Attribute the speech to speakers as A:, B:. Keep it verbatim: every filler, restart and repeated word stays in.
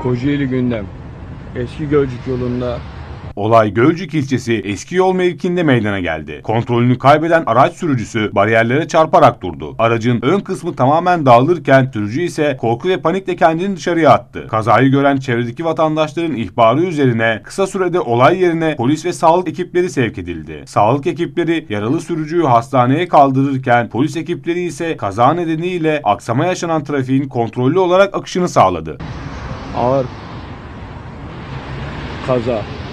A: Kocaeli gündem. Eski Gölcük yolunda
B: Olay Gölcük ilçesi Eski Yol mevkiinde meydana geldi. Kontrolünü kaybeden araç sürücüsü bariyerlere çarparak durdu. Aracın ön kısmı tamamen dağılırken sürücü ise korku ve panikle kendini dışarıya attı. Kazayı gören çevredeki vatandaşların ihbarı üzerine kısa sürede olay yerine polis ve sağlık ekipleri sevk edildi. Sağlık ekipleri yaralı sürücüyü hastaneye kaldırırken polis ekipleri ise kaza nedeniyle aksama yaşanan trafiğin kontrollü olarak akışını sağladı.
A: ağır kaza